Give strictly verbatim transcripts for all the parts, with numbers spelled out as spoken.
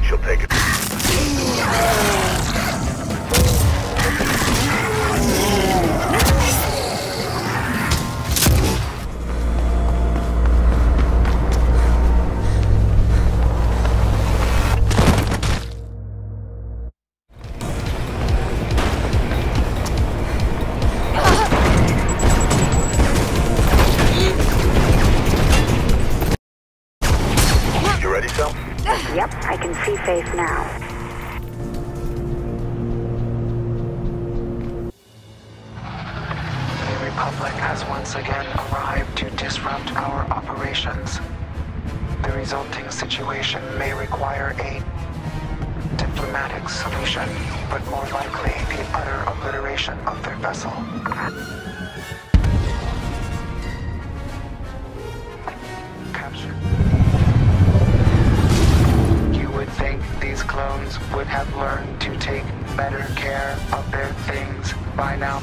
She'll take it. Yep, I can see Faith now. The Republic has once again arrived to disrupt our operations. The resulting situation may require a diplomatic solution, but more likely the utter obliteration of their vessel. Capture. Think these clones would have learned to take better care of their things by now.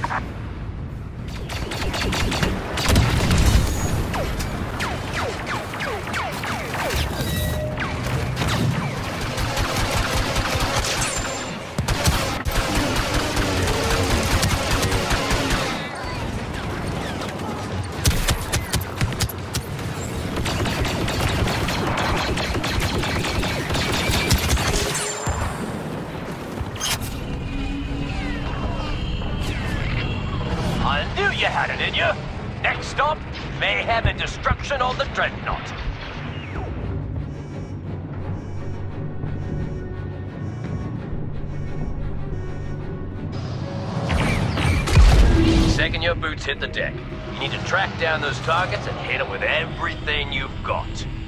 You had it in you. Next stop, mayhem and destruction on the Dreadnought. Second your boots hit the deck, you need to track down those targets and hit them with everything you've got.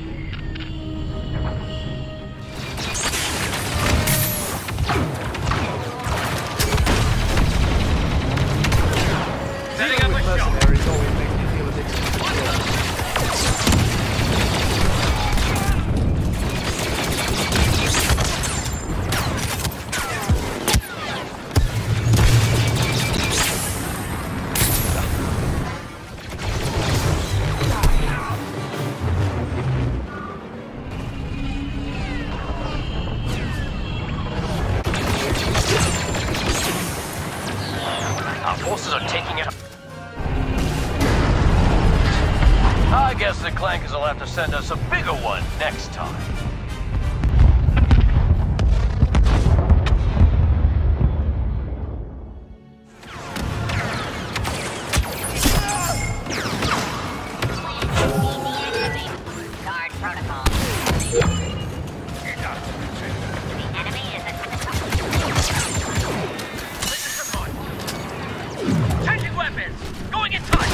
Setting up a mercenaries always make me feel a bit insecure. Our forces are taking it. I guess the Clankers will have to send us a bigger one next time. Guard protocol. The enemy is at the top. Changing weapons! Going in tight!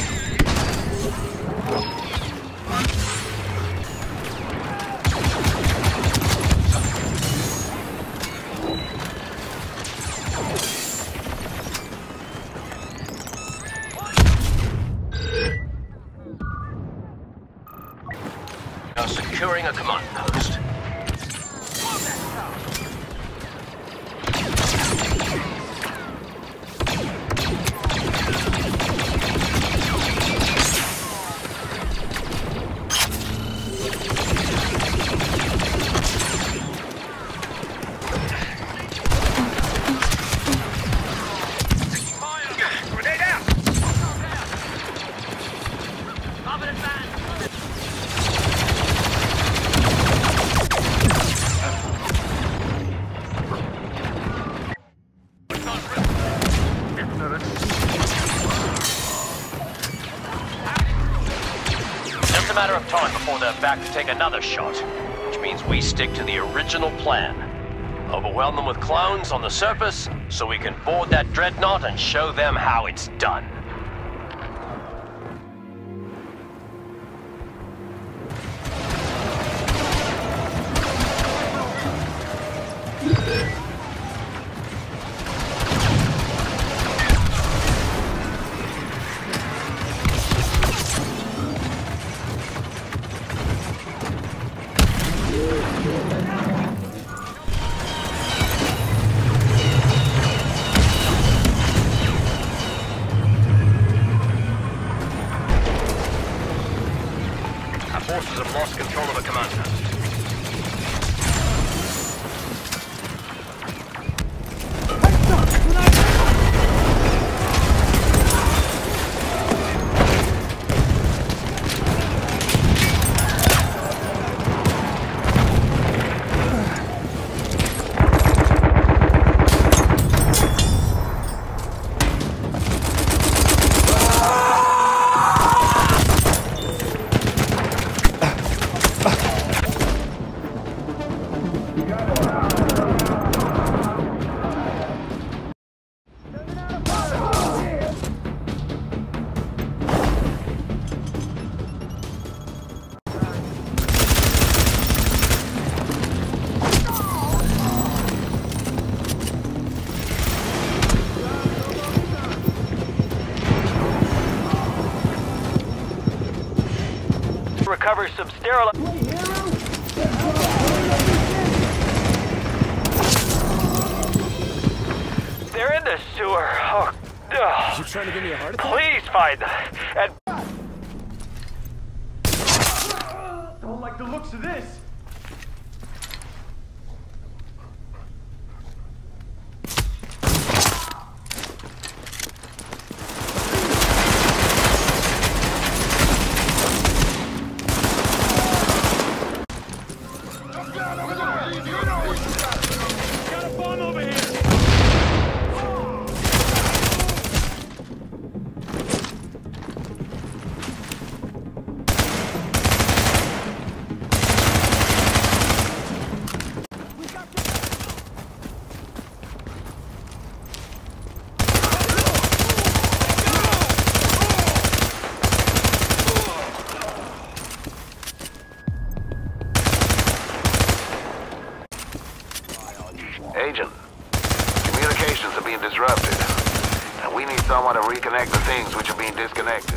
Now securing a command post. Just a matter of time before they're back to take another shot, which means we stick to the original plan. Overwhelm them with clones on the surface, so we can board that Dreadnought and show them how it's done. Our forces have lost control of the command post. recover some sterile... They're in the sewer. Oh, ugh. You trying to give me a heart attack? Please find them. And... Don't like the looks of this. Got a bomb over here. Agent, communications are being disrupted, and we need someone to reconnect the things which are being disconnected.